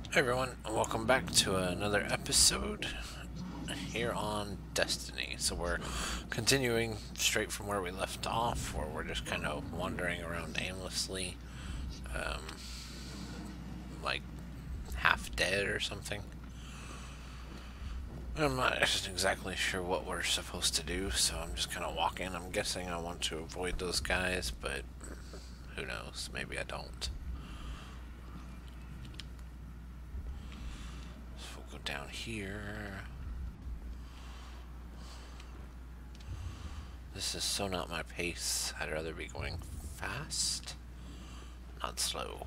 Hi everyone, and welcome back to another episode here on Destiny. So we're continuing straight from where we left off, where we're just kind of wandering around aimlessly, um, like half dead or something. I'm not exactly sure what we're supposed to do, so I'm just kind of walking. I'm guessing I want to avoid those guys, but who knows, maybe I don't. So we'll go down here. This is so not my pace. I'd rather be going fast, not slow.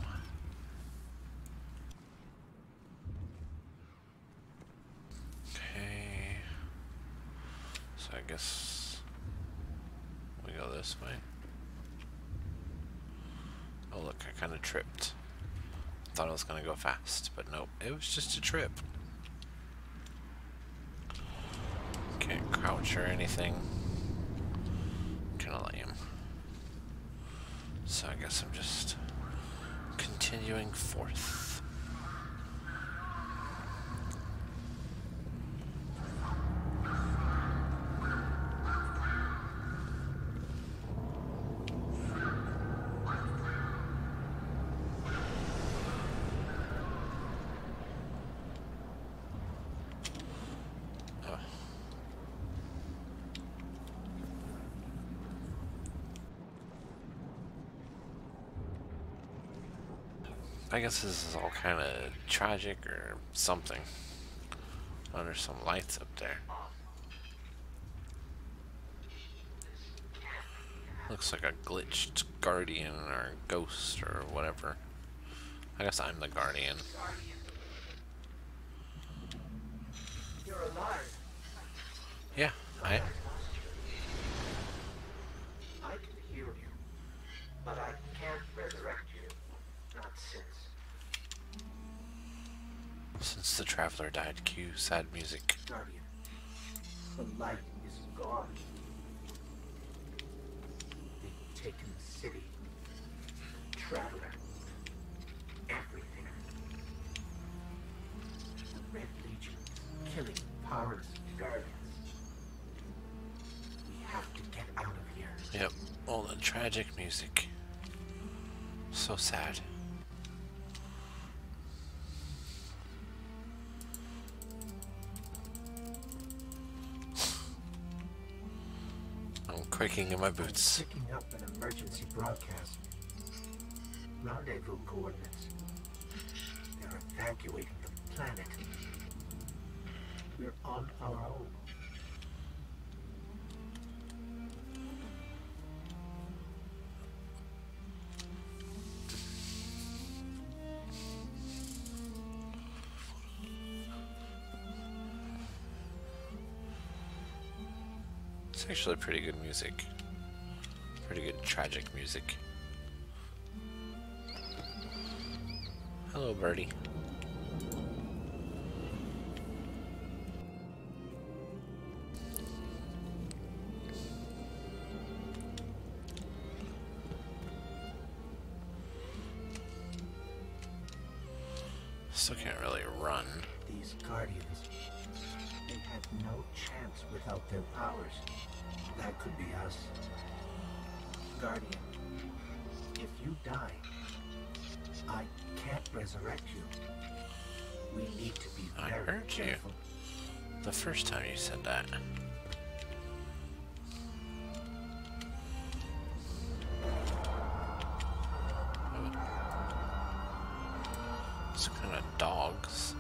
Okay. So I guess we go this way. Oh look, I kind of tripped. Thought I was going to go fast, but nope, it was just a trip. Can't crouch or anything. Kind of lame. So I guess I'm just continuing forth. I guess this is all kind of tragic or something. Oh, there's some lights up there. Looks like a glitched guardian or ghost or whatever. I guess I'm the guardian. You're alive. Yeah, I am. I can heal you, but I can't resurrect you. Not Since the traveler died, cue sad music. Guardian. The light is gone. They've taken the city. Traveler. Everything. The Red Legion is killing powerless guardians. We have to get out of here. Yep, all the tragic music. So sad. I'm quaking in my boots. Picking up an emergency broadcast. Rendezvous coordinates. They're evacuating the planet. We're on our own. It's actually pretty good music. Pretty good tragic music. Hello, birdie. Still can't really run. These guardians, they had no chance without their powers. That could be us. Guardian, if you die, I can't resurrect you. We need to be I very heard you. careful. The first time you said that. It's kind of dogs.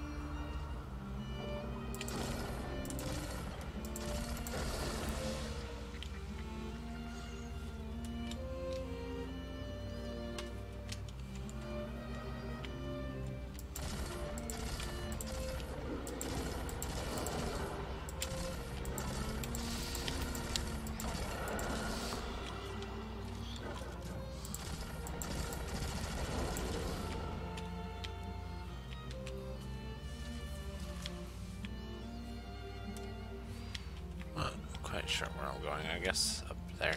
Quite sure where I'm going, I guess up there.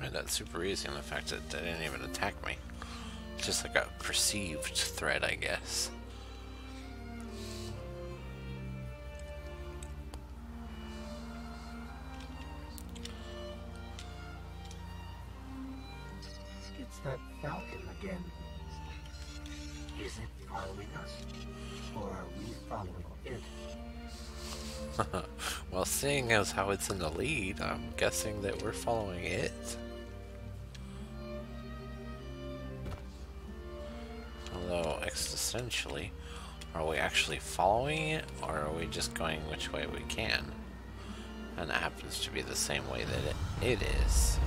find that super easy, and the fact that they didn't even attack me. It's just like a perceived threat, I guess. It's that falcon again. Is it following us? Or are we following it? Well, seeing as how it's in the lead, I'm guessing that we're following it. Although, existentially, are we actually following it, or are we just going which way we can? And that happens to be the same way that it is.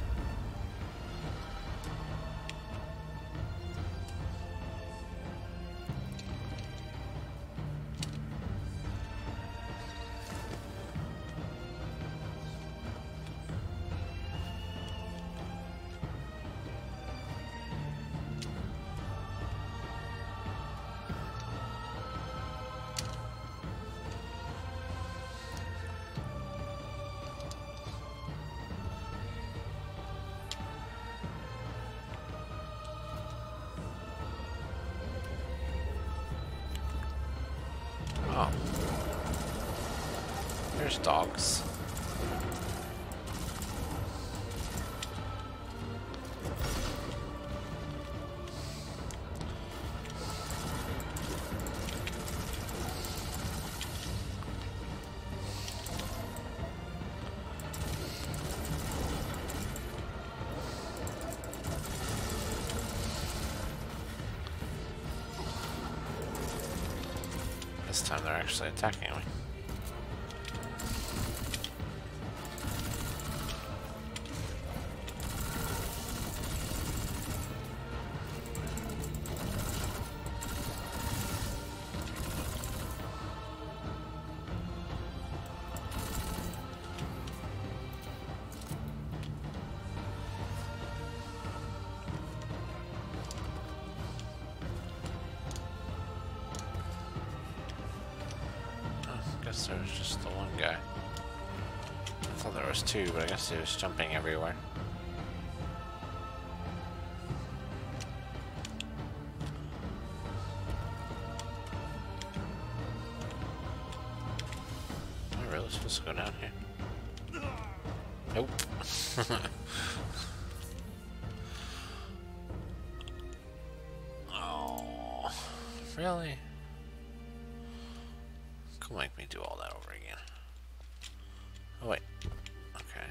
Oh. There's dogs. This time they're actually attacking me. I guess there was just the one guy. I thought there was two, but I guess he was jumping everywhere. Am I really supposed to go down here? Nope. Oh, really? Could make me do all that over again. Oh wait. Okay.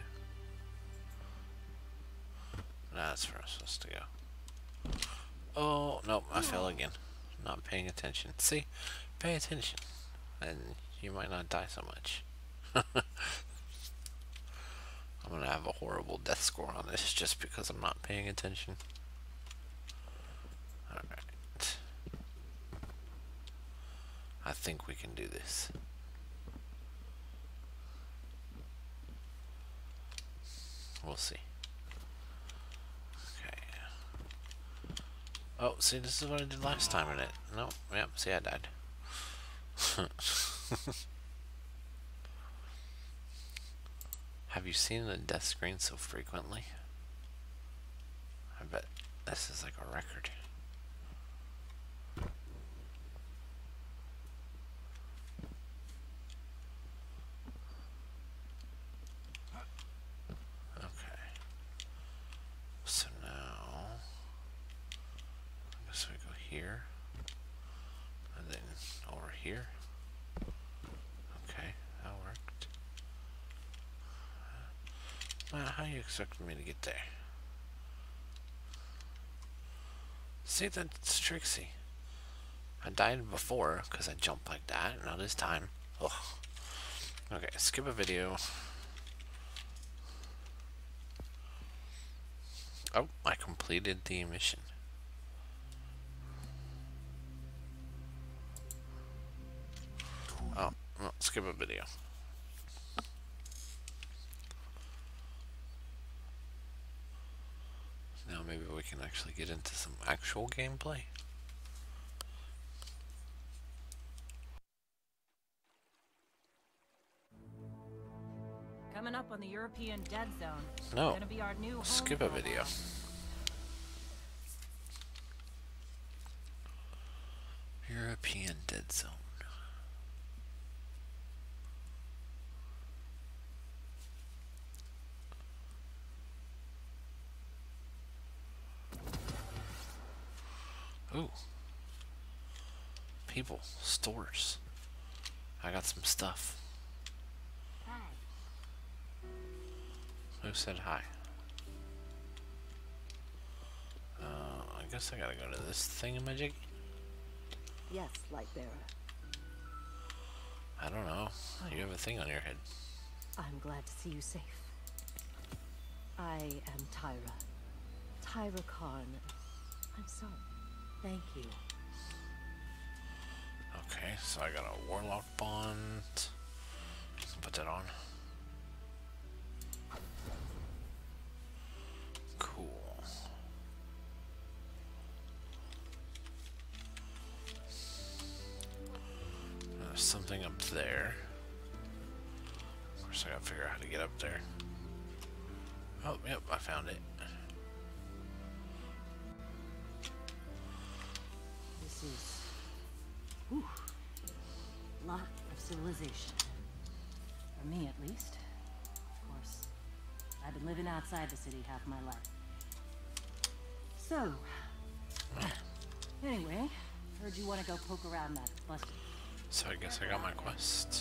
That's where I'm supposed to go. Oh, nope, I fell again. Not paying attention. See? Pay attention. And you might not die so much. I'm gonna have a horrible death score on this just because I'm not paying attention. Alright. I think we can do this. We'll see. Okay. Oh, see, this is what I did last time in it. Nope, yep, see, I died. Have you seen the death screen so frequently? I bet this is like a record. Okay. So now, I guess we go here, and then over here. Okay, that worked. How you expecting me to get there? See, that's Trixie. I died before because I jumped like that. Not this time. Ugh. Okay, skip a video. Oh, I completed the mission. Oh, well, skip a video. Now maybe we can actually get into some actual gameplay. Coming up on the European Dead Zone. No. Gonna be our new home Skip for a a video. while. European Dead Zone. Ooh. People, stores. I got some stuff. Hi. Who said hi? I guess I gotta go to this thingamajig. Yes, Lightbearer. I don't know. You have a thing on your head. I'm glad to see you safe. I am Tyra. Tyra Karn. I'm sorry. Thank you. Okay, so I got a warlock bond. Let's put that on. Cool. There's something up there. Of course, I gotta figure out how to get up there. Oh, yep, I found it. This is... whew, lot of civilization. For me, at least. Of course, I've been living outside the city half my life. So... anyway, heard you want to go poke around that busted. So I guess I got my quest.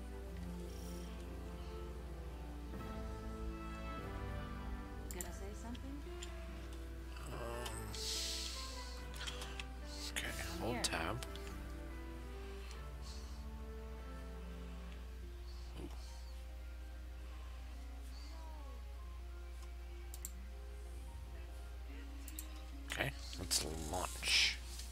Gonna say something? Okay, hold tab. Ooh. Okay, let's launch.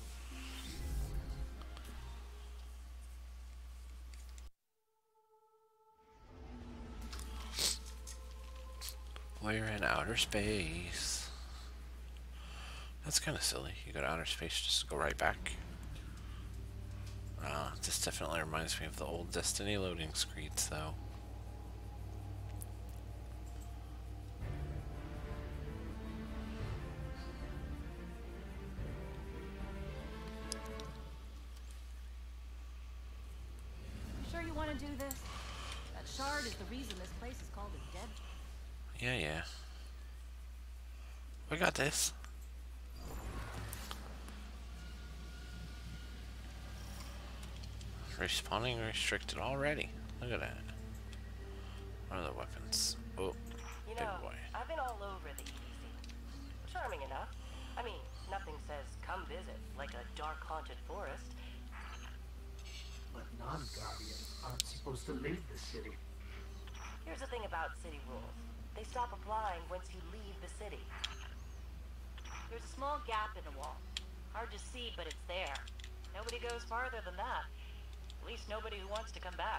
We're in outer space. That's kind of silly. You go to outer space just to go right back. This definitely reminds me of the old Destiny loading screens, though. You sure you want to do this? That shard is the reason this place is called a dead. Yeah. We got this. Respawning restricted already. Look at that. What are the weapons? Oh, You big know, boy. I've been all over the EDZ. Charming enough. I mean, nothing says come visit like a dark haunted forest. But non-Guardians aren't supposed to leave the city. Here's the thing about city rules. They stop applying once you leave the city. There's a small gap in the wall. Hard to see, but it's there. Nobody goes farther than that. At least nobody who wants to come back.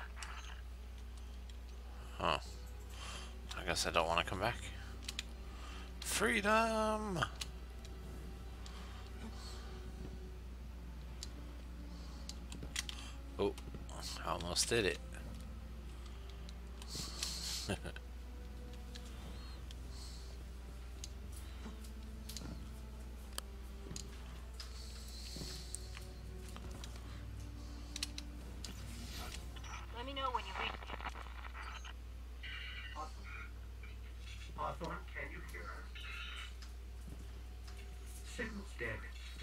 Oh. I guess I don't want to come back. Freedom! Oh, I almost did it. Let me know when you reach. Hawthorne, can you hear us? Signal's dead.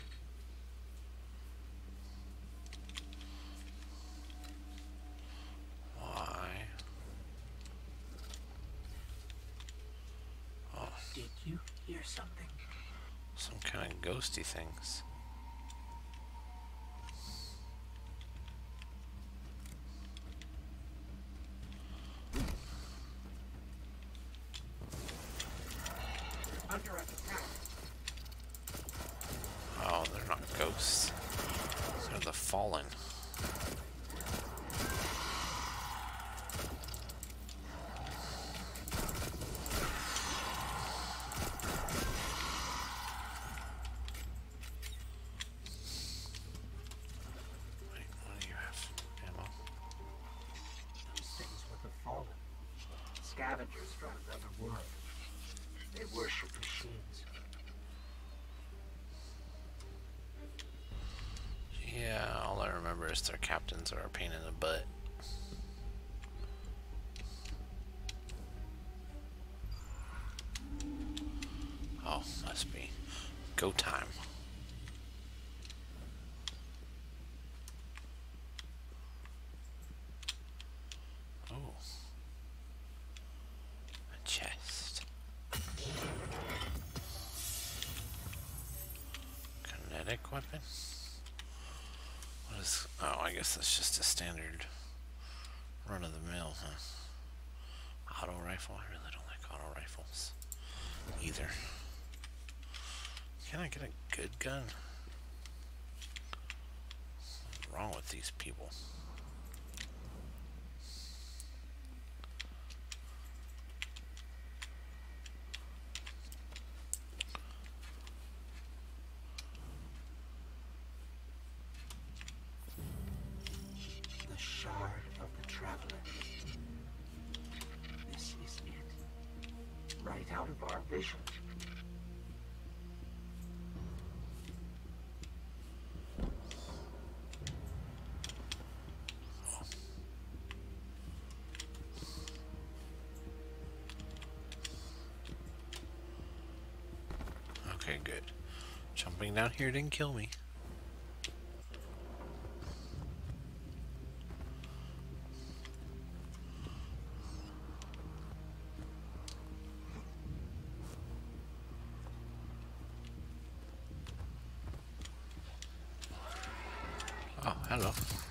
Why? Oh, Did you hear something? some kind of ghosty things. Under attack. Oh, they're not ghosts. They're the fallen. scavengers from another world. They worship machines. Yeah, all I remember is their captains are a pain in the butt. Oh, must be go time. Oh, a chest. Kinetic weapon? What is... Oh, I guess that's just a standard run-of-the-mill, huh? Auto rifle? I really don't like auto rifles either. Can I get a good gun? What's wrong with these people? The Shard of the Traveler. This is it. Right out of our vision. Okay, good. Jumping down here didn't kill me. Oh, hello.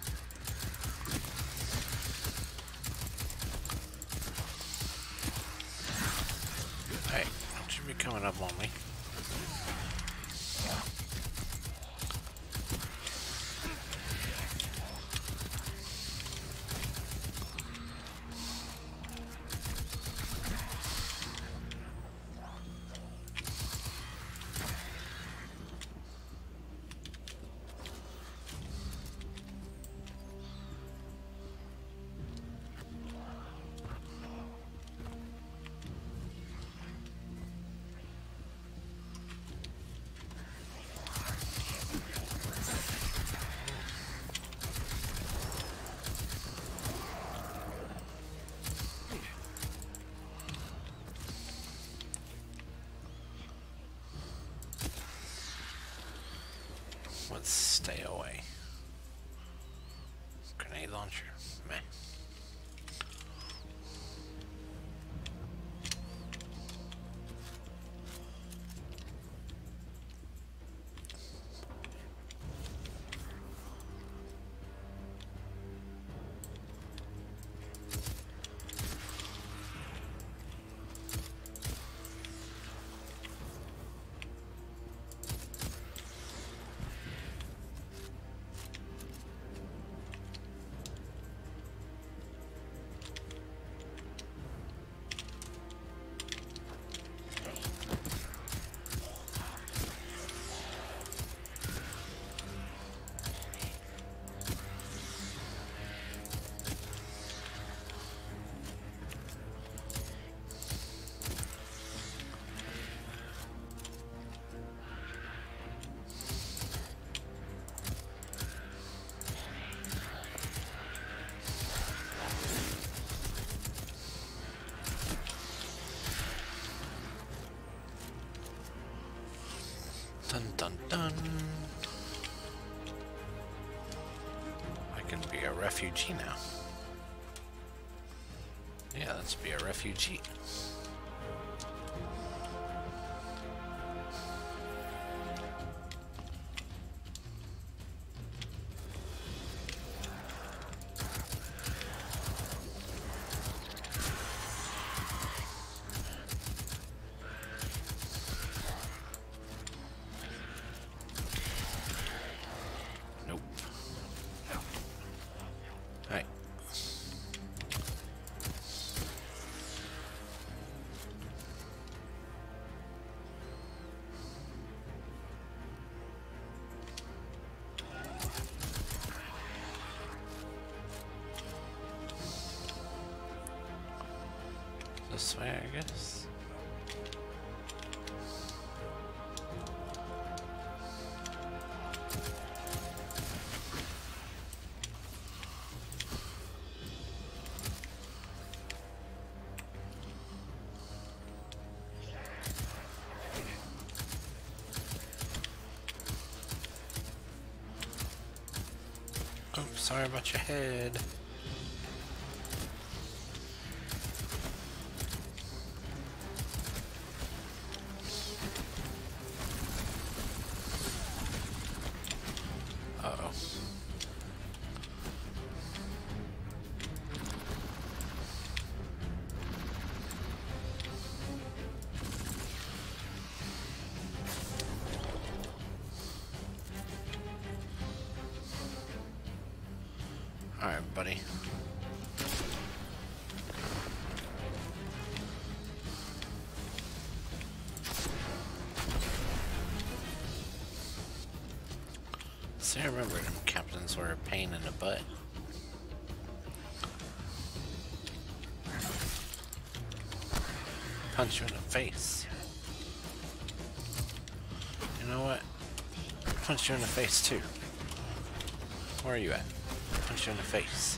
Hey, don't you be coming up on me. Let's stay away. Grenade launcher. Meh. Dun dun dun. I can be a refugee now. Yeah, let's be a refugee. Nope. Hey. This way, I guess. Oh, sorry about your head. Uh-oh. Alright, buddy. See, I remember them captains were a pain in the butt. Punch you in the face. You know what? Punch you in the face too. Where are you at? Punch you in the face.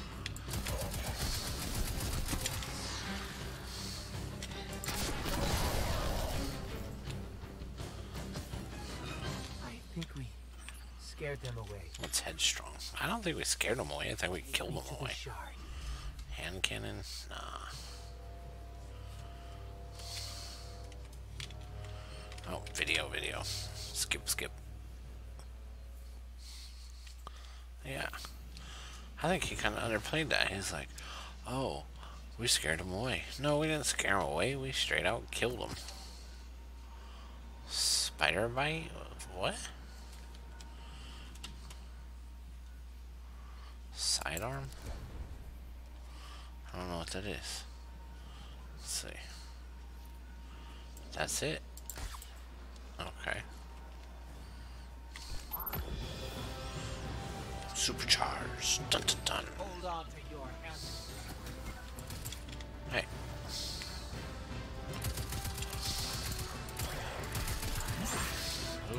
I think we scared them away. What's headstrong? I don't think we scared them away. I think we killed them To the away. shard. Hand cannon? Nah. Oh, video. Skip. Yeah. I think he kind of underplayed that. He's like, oh, we scared him away. No, we didn't scare him away. We straight out killed him. Spider bite? What? Sidearm? I don't know what that is. Let's see. That's it? Okay. Supercharged. Dun dun dun. Hold on to your hand. Hey. Ooh.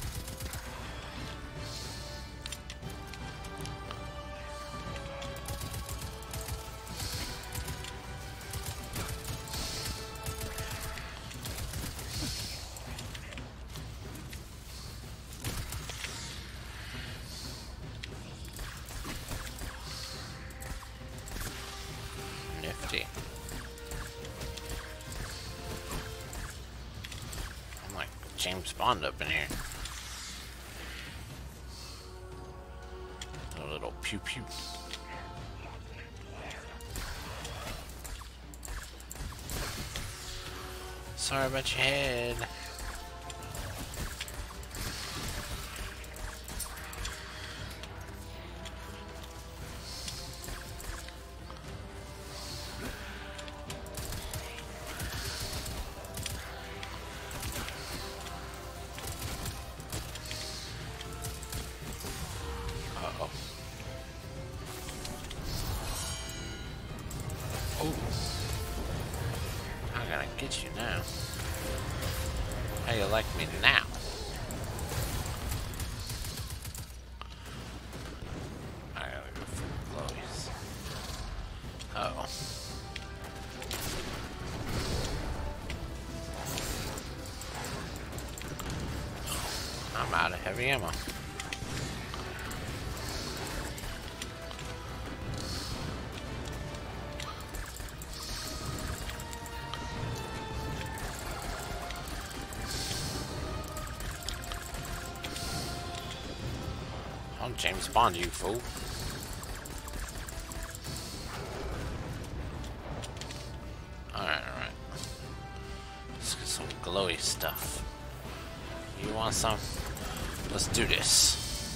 Nifty. I'm like James Bond up in here. A little pew pew. Sorry about your head. Uh-oh. Oh. I'm gonna get you now. How you like me now? I gotta go for Chloe's. Uh-oh. I'm out of heavy ammo. I'm James Bond, you fool. Alright. Let's get some glowy stuff. You want some? Let's do this.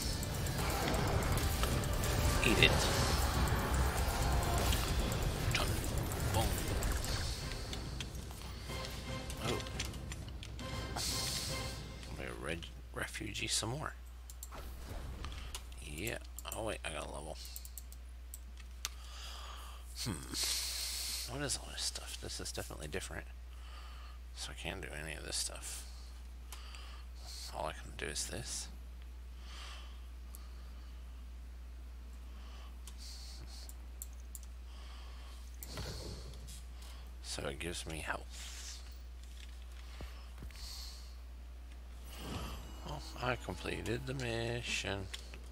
Eat it. Dun, boom. Oh. I'll be a refugee some more. Yeah. Oh wait, I got a level. What is all this stuff? This is definitely different. So I can't do any of this stuff. All I can do is this. So it gives me health. Well, I completed the mission.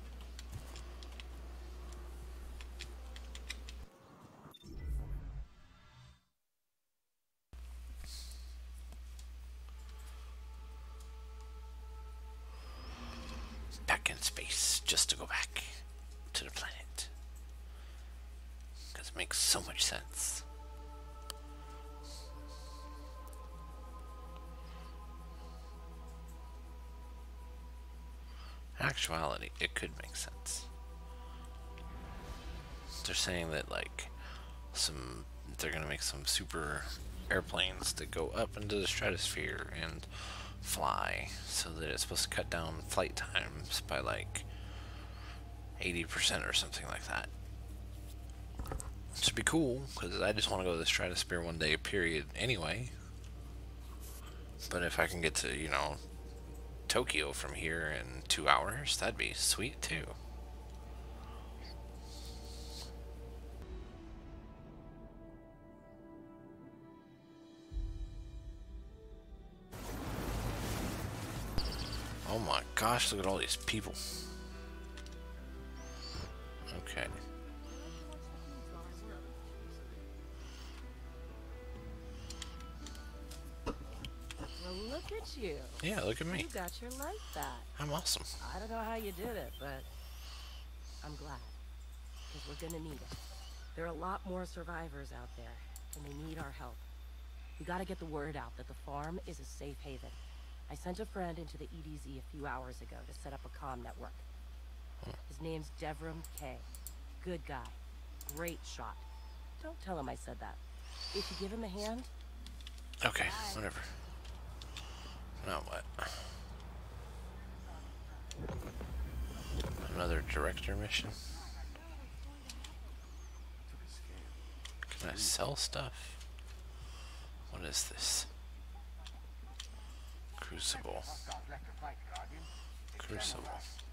Back in space, just to go back to the planet. Because it makes so much sense. In actuality, it could make sense. They're saying that, like, they're gonna make some super airplanes that go up into the stratosphere and fly, so that it's supposed to cut down flight times by like 80% or something like that. Should be cool, because I just want to go to the stratosphere one day, period, anyway. But if I can get to, you know, Tokyo from here in 2 hours, that'd be sweet too. Oh my gosh, look at all these people. Okay. Well, look at you. Yeah, look at me. You got your life back. I'm awesome. I don't know how you did it, but I'm glad. Because we're gonna need it. There are a lot more survivors out there, and they need our help. We gotta get the word out that the farm is a safe haven. I sent a friend into the EDZ a few hours ago to set up a comm network. His name's Devram Kay. Good guy. Great shot. Don't tell him I said that. If you give him a hand... Okay, whatever. Now what? Another director mission? Can I sell stuff? What is this? Crucible. Crucible.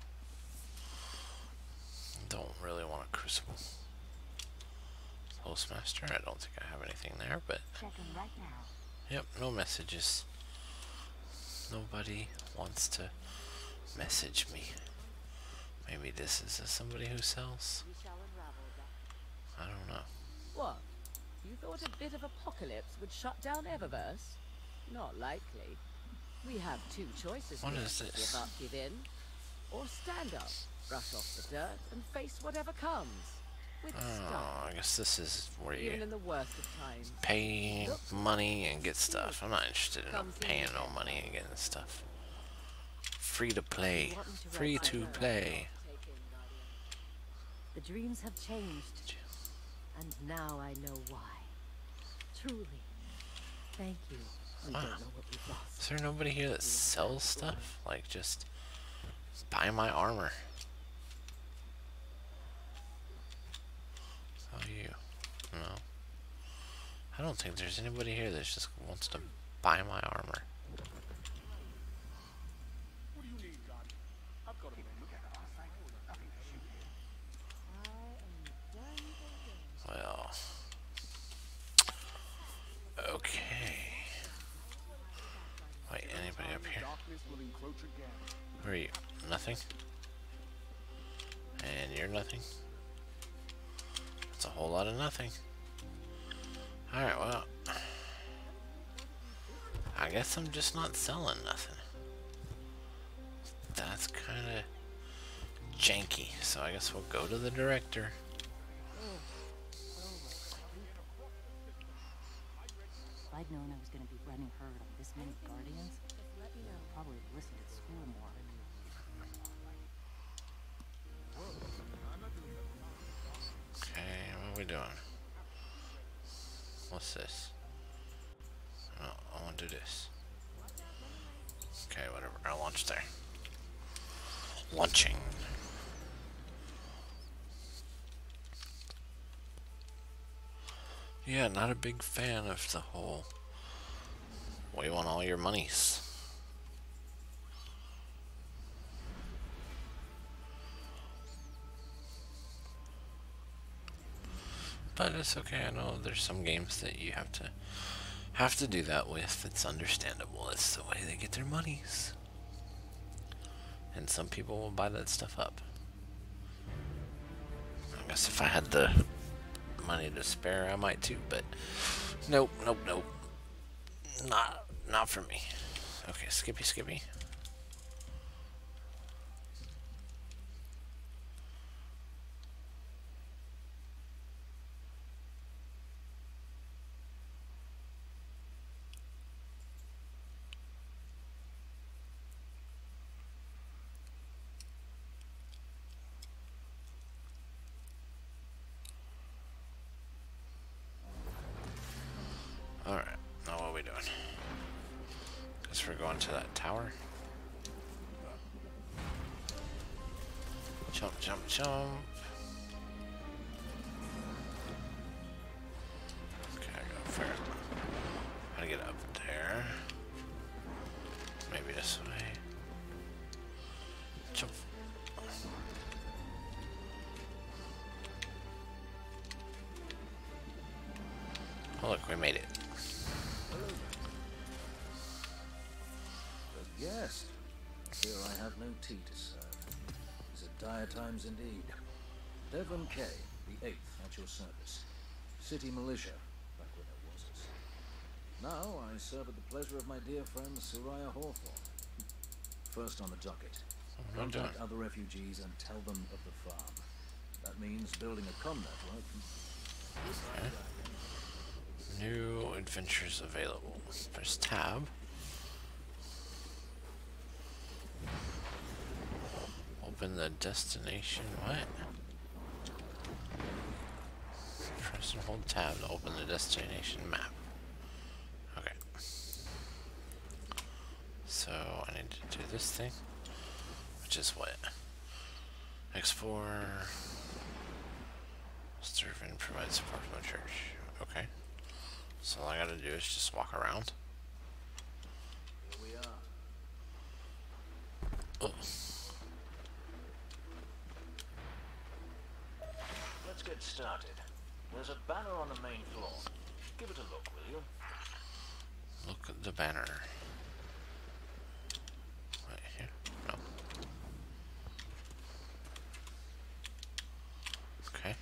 Don't really want a crucible. Postmaster, I don't think I have anything there, but... Checking right now. Yep, no messages. Nobody wants to message me. Maybe this is somebody who sells? I don't know. What? You thought a bit of apocalypse would shut down Eververse? Not likely. We have two choices What here. is this? Give up, give in, or stand up, brush off the dirt, and face whatever comes. With Oh, style. I guess this is where Even you in the worst of times. pay money and get stuff. I'm not interested in paying no money and getting stuff. Free to play. Free to play. The dreams have changed, and now I know why. Truly, thank you. We don't know what we've lost. Is there nobody here that sells stuff? Like, just buy my armor. Oh, you. No. I don't think there's anybody here that just wants to buy my armor. Well. Okay. Wait, anybody up here? Where are you? Nothing? And you're nothing? That's a whole lot of nothing. Alright, well. I guess I'm just not selling nothing. That's kinda janky, so I guess we'll go to the director. If I'd known I was going to be running herd on this many Guardians, I'd probably have listened at school more. Okay, what are we doing? What's this? Oh, I want to do this. Okay, whatever. I'll launch there. Launching. Yeah, not a big fan of the whole, we want all your monies. But it's okay. I know there's some games that you have to do that with. It's understandable. It's the way they get their monies. And some people will buy that stuff up. I guess if I had the money to spare, I might too, but nope. Not for me. Okay, Skippy. Alright, now what are we doing? Guess we're going to that tower. Jump. Okay, I gotta figure out how to get up there. Maybe this way. Jump. Oh look, we made it. A guest? Here I have no tea to serve. These are dire times indeed. Devon Kay, the 8th at your service. City militia, back when there was us. Now I serve at the pleasure of my dear friend Soraya Hawthorne. First on the docket, contact other refugees and tell them of the farm. That means building a comm network. Okay. New adventures available. Press tab. Open the destination. What? Press and hold tab to open the destination map. Okay. So I need to do this thing, which is what? Explore. Serve and provide support from the church. Okay. So all I gotta do is just walk around. Here we are. Oh. Let's get started. There's a banner on the main floor. Give it a look, will you? Look at the banner. Right here? No. Okay.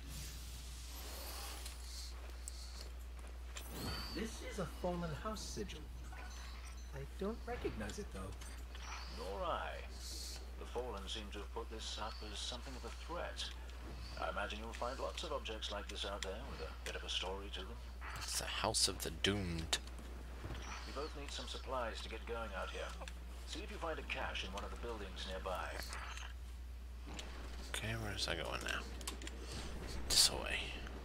This is a fallen house sigil. I don't recognize it though. Nor I. The Fallen seem to have put this up as something of a threat. I imagine you'll find lots of objects like this out there with a bit of a story to them. It's the House of the Doomed. We both need some supplies to get going out here. See if you find a cache in one of the buildings nearby. Okay, where's I going now? This way.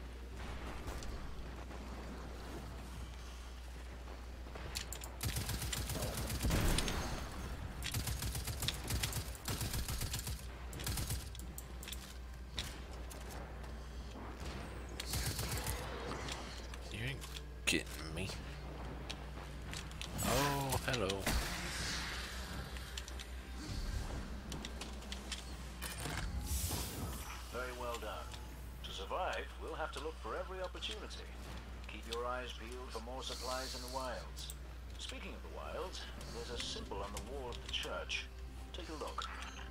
You ain't getting me. Oh, hello. Very well done. To survive, we'll have to look for every opportunity. Keep your eyes peeled for more supplies in the wilds. Speaking of the wilds, there's a symbol on the wall of the church. Take a look.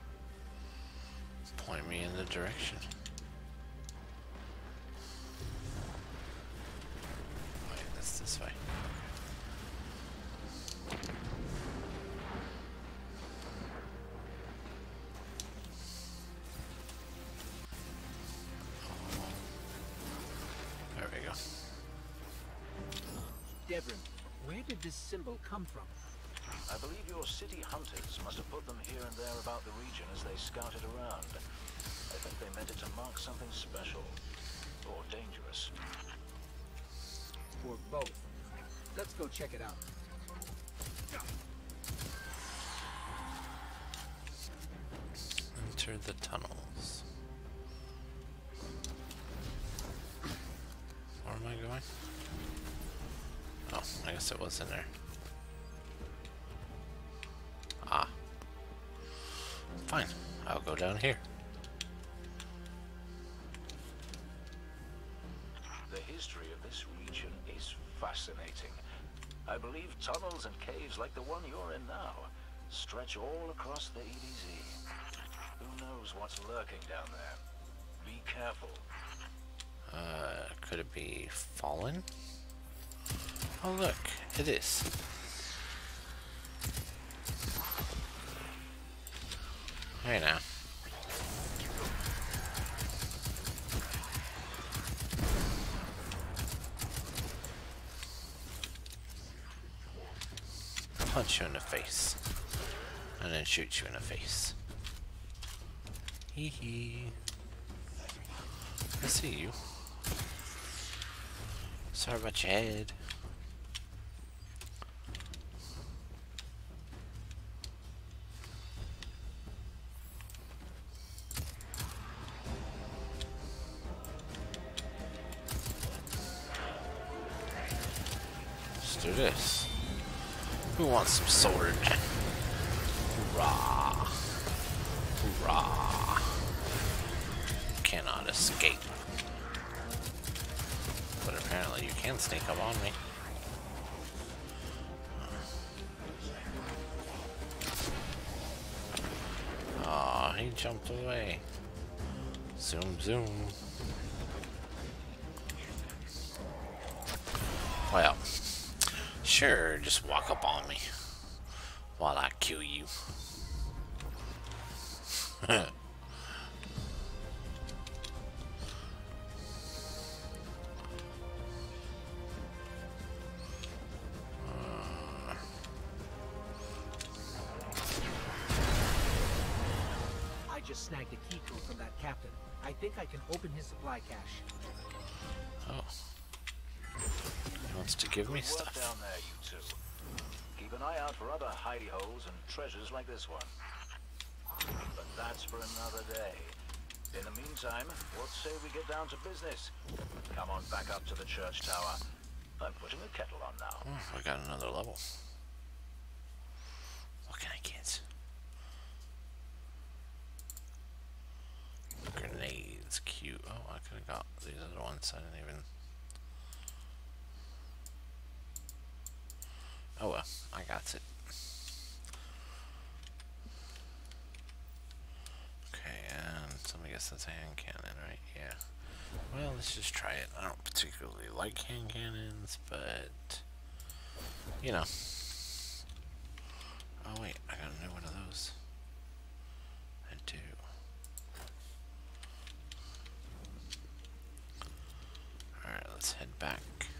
Point me in the direction. Wait, that's this way. There we go. Devon, where did this symbol come from? I believe your city hunters must have put them here and there about the region as they scouted around. I think they meant it to mark something special. Or dangerous. Or both. Let's go check it out. Enter the tunnels. Where am I going? Oh, I guess it was in there. Ah. Fine. I'll go down here. The history of this region is fascinating. I believe tunnels and caves like the one you're in now stretch all across the EDZ. Who knows what's lurking down there? Be careful. Could it be fallen? Oh look, it is. Hey now. Punch you in the face. And then shoot you in the face. Hee hee. I see you. Sorry about your head. Let's do this. Who wants some sword? Hoorah! Hoorah! Cannot escape. But apparently you can sneak up on me. Aw, he jumped away. Zoom, zoom. Well, sure, just walk up on me while I kill you. I just snagged a key code from that captain. I think I can open his supply cache. Oh. He wants to give me Good work stuff. down there, you two. Keep an eye out for other hidey holes and treasures like this one. But that's for another day. In the meantime, what say we get down to business? Come on back up to the church tower. I'm putting a kettle on now. Oh, we got another level. What can I get? Grenades, cute. Oh, I could have got these other ones. I didn't even. Oh well, I got it. Okay, and so I guess that's a hand cannon, right? Yeah. Well, let's just try it. I don't particularly like hand cannons, but you know. Oh wait, I got a new one of those. I do. Alright, let's head back.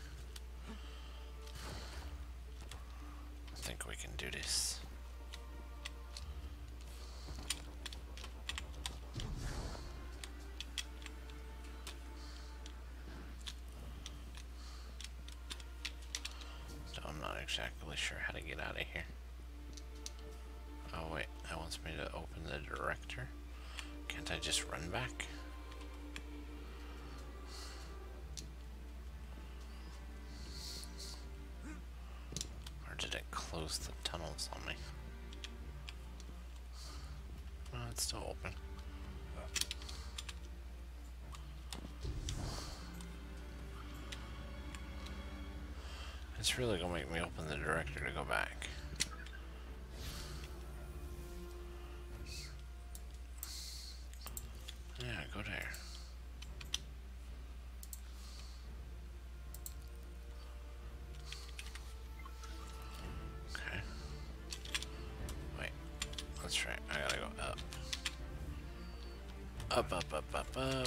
I think we can do this. So I'm not exactly sure how to get out of here. Oh wait, that wants me to open the director. Can't I just run back? Or did it close the tunnels on me? No, it's still open. It's really gonna make me open the director to go back. Yeah, go there. Okay. Wait. That's right. I gotta go up. Up, up, up, up, up.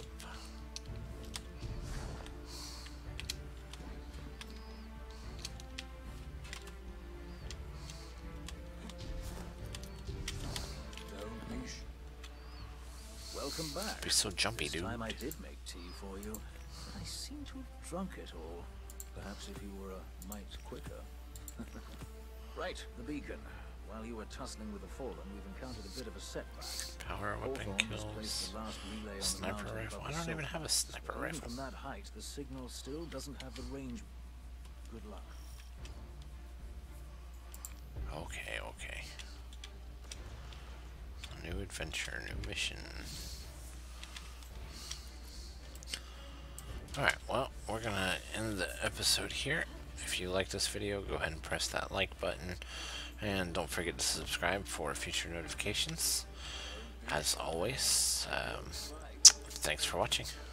Welcome back. Be so jumpy, This dude. time I did make tea for you. I seem to have drunk it all. Perhaps if you were a mite quicker. Right, the beacon. While you were tussling with the Fallen, we've encountered a bit of a setback. Power weapon Hawthorne has placed kills. the last relay on the Sniper mountain rifle. above I the don't even silver. have a sniper But even rifle. from that height, the signal still doesn't have the range. Good luck. Okay, okay. A new adventure, new mission. Alright, well, we're gonna end the episode here. If you like this video, go ahead and press that like button. And don't forget to subscribe for future notifications. As always, thanks for watching.